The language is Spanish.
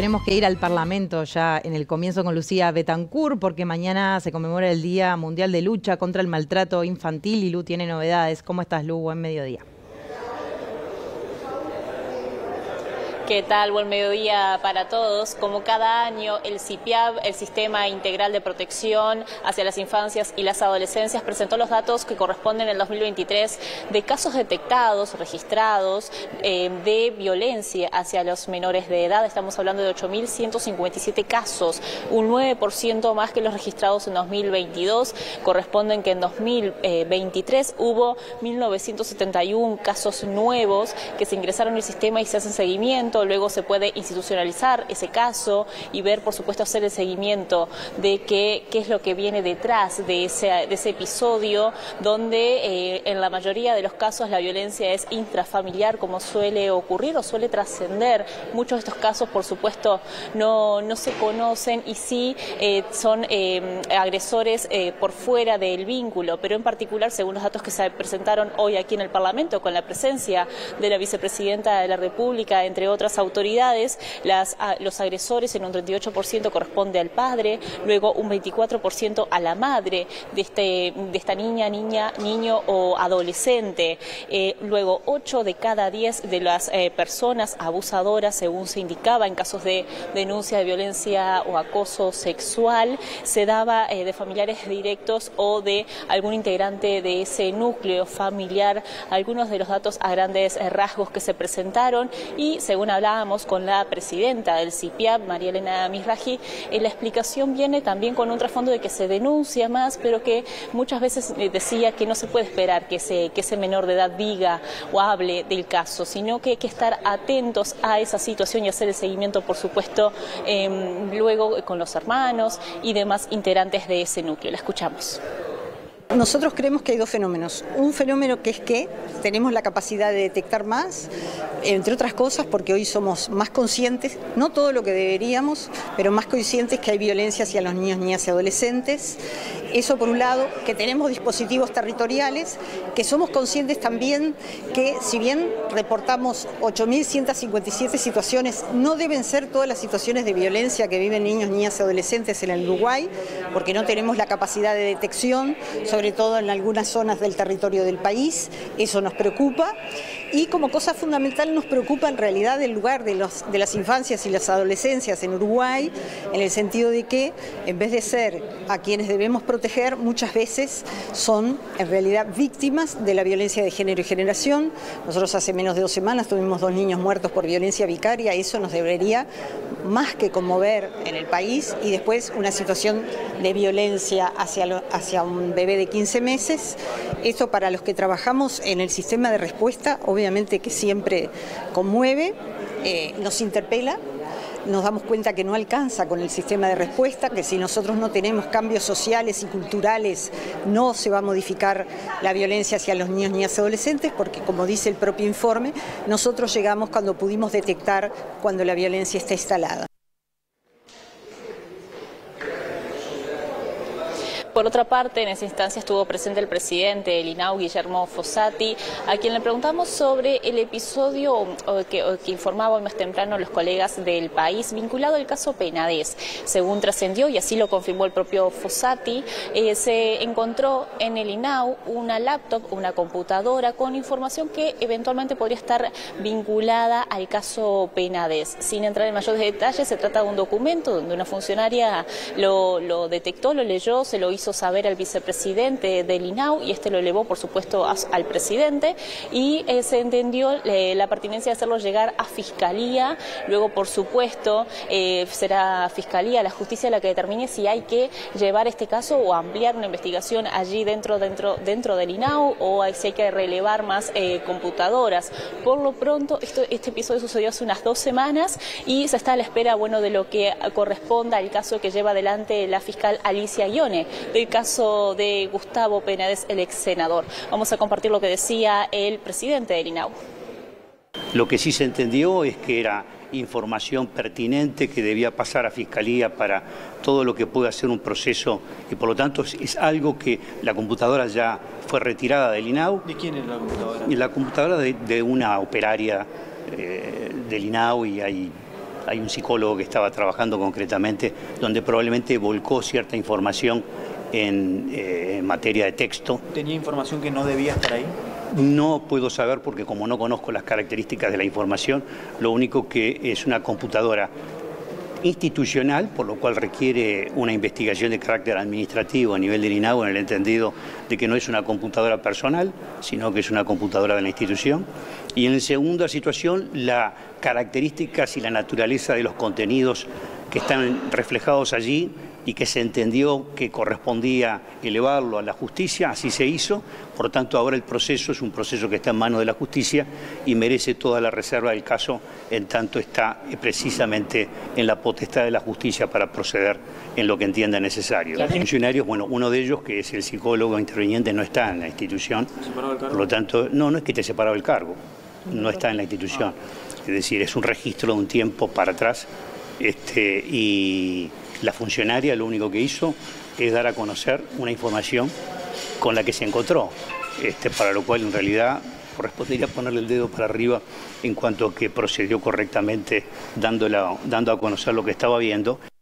Tenemos que ir al Parlamento ya en el comienzo con Lucía Bettencourt, porque mañana se conmemora el Día Mundial de Lucha contra el Maltrato Infantil y Lu tiene novedades. ¿Cómo estás, Lu? Buen mediodía. ¿Qué tal? Buen mediodía para todos. Como cada año, el CIPIAB, el Sistema Integral de Protección hacia las Infancias y las Adolescencias, presentó los datos que corresponden al 2023 de casos detectados, registrados, de violencia hacia los menores de edad. Estamos hablando de 8.157 casos, un 9% más que los registrados en 2022. Corresponden que en 2023 hubo 1.971 casos nuevos que se ingresaron en el sistema y se hacen seguimiento. Luego se puede institucionalizar ese caso y ver, por supuesto, hacer el seguimiento de qué es lo que viene detrás de ese episodio, donde en la mayoría de los casos la violencia es intrafamiliar, como suele ocurrir o suele trascender. Muchos de estos casos, por supuesto, no se conocen y sí son agresores por fuera del vínculo, pero en particular, según los datos que se presentaron hoy aquí en el Parlamento, con la presencia de la vicepresidenta de la República, entre otras autoridades, los agresores en un 38% corresponde al padre, luego un 24% a la madre de esta niño o adolescente, luego 8 de cada 10 de las personas abusadoras, según se indicaba en casos de denuncia de violencia o acoso sexual, se daba de familiares directos o de algún integrante de ese núcleo familiar. Algunos de los datos a grandes rasgos que se presentaron, y según hablábamos con la presidenta del CIPIAB, María Elena Mizrahi, la explicación viene también con un trasfondo de que se denuncia más, pero que muchas veces decía que no se puede esperar que ese menor de edad diga o hable del caso, sino que hay que estar atentos a esa situación y hacer el seguimiento, por supuesto, luego con los hermanos y demás integrantes de ese núcleo. La escuchamos. Nosotros creemos que hay dos fenómenos. Un fenómeno que es que tenemos la capacidad de detectar más, entre otras cosas porque hoy somos más conscientes, no todo lo que deberíamos, pero más conscientes que hay violencia hacia los niños, niñas y adolescentes. Eso por un lado, que tenemos dispositivos territoriales, que somos conscientes también que si bien reportamos 8.157 situaciones, no deben ser todas las situaciones de violencia que viven niños, niñas y adolescentes en el Uruguay, porque no tenemos la capacidad de detección, sobre todo en algunas zonas del territorio del país. Eso nos preocupa, y como cosa fundamental nos preocupa en realidad el lugar de las infancias y las adolescencias en Uruguay, en el sentido de que en vez de ser a quienes debemos proteger, muchas veces son en realidad víctimas de la violencia de género y generación. Nosotros hace menos de 2 semanas tuvimos 2 niños muertos por violencia vicaria. Eso nos debería más que conmover en el país, y después una situación de violencia hacia un bebé de 15 meses. Esto, para los que trabajamos en el sistema de respuesta, obviamente que siempre conmueve, nos interpela. Nos damos cuenta que no alcanza con el sistema de respuesta, que si nosotros no tenemos cambios sociales y culturales no se va a modificar la violencia hacia los niños, niñas y adolescentes, porque como dice el propio informe, nosotros llegamos cuando pudimos detectar cuando la violencia está instalada. Por otra parte, en esa instancia estuvo presente el presidente del INAU, Guillermo Fossati, a quien le preguntamos sobre el episodio que informaba hoy más temprano los colegas del país vinculado al caso Penades. Según trascendió, y así lo confirmó el propio Fossati, se encontró en el INAU una laptop, una computadora con información que eventualmente podría estar vinculada al caso Penades. Sin entrar en mayores detalles, se trata de un documento donde una funcionaria lo detectó, lo leyó, se lo hizo saber al vicepresidente del INAU, y este lo elevó, por supuesto, al presidente, y se entendió la pertinencia de hacerlo llegar a Fiscalía. Luego, por supuesto, será Fiscalía, la justicia, la que determine si hay que llevar este caso o ampliar una investigación allí dentro del INAU, o si hay que relevar más computadoras. Por lo pronto, este episodio sucedió hace unas 2 semanas y se está a la espera, de lo que corresponda al caso que lleva adelante la fiscal Alicia Ione, del caso de Gustavo Penades, el ex senador. Vamos a compartir lo que decía el presidente del INAU. Lo que sí se entendió es que era información pertinente que debía pasar a Fiscalía para todo lo que pueda ser un proceso, y por lo tanto es algo que la computadora ya fue retirada del INAU. ¿De quién es la computadora? La computadora de una operaria del INAU, y hay hay un psicólogo que estaba trabajando concretamente, donde probablemente volcó cierta información en materia de texto. ¿Tenía información que no debía estar ahí? No puedo saber porque como no conozco las características de la información, lo único que es una computadora institucional, por lo cual requiere una investigación de carácter administrativo a nivel del INAO, en el entendido de que no es una computadora personal, sino que es una computadora de la institución. Y en segunda situación, las características y la naturaleza de los contenidos que están reflejados allí y que se entendió que correspondía elevarlo a la justicia, así se hizo. Por tanto, ahora el proceso es un proceso que está en manos de la justicia y merece toda la reserva del caso, en tanto está precisamente en la potestad de la justicia para proceder en lo que entienda necesario. Los funcionarios, bueno, uno de ellos, que es el psicólogo interviniente, no está en la institución. Por lo tanto, no es que esté separado del cargo, no está en la institución. Es decir, es un registro de un tiempo para atrás y la funcionaria lo único que hizo es dar a conocer una información con la que se encontró, para lo cual en realidad correspondería ponerle el dedo para arriba en cuanto a que procedió correctamente dando a conocer lo que estaba viendo.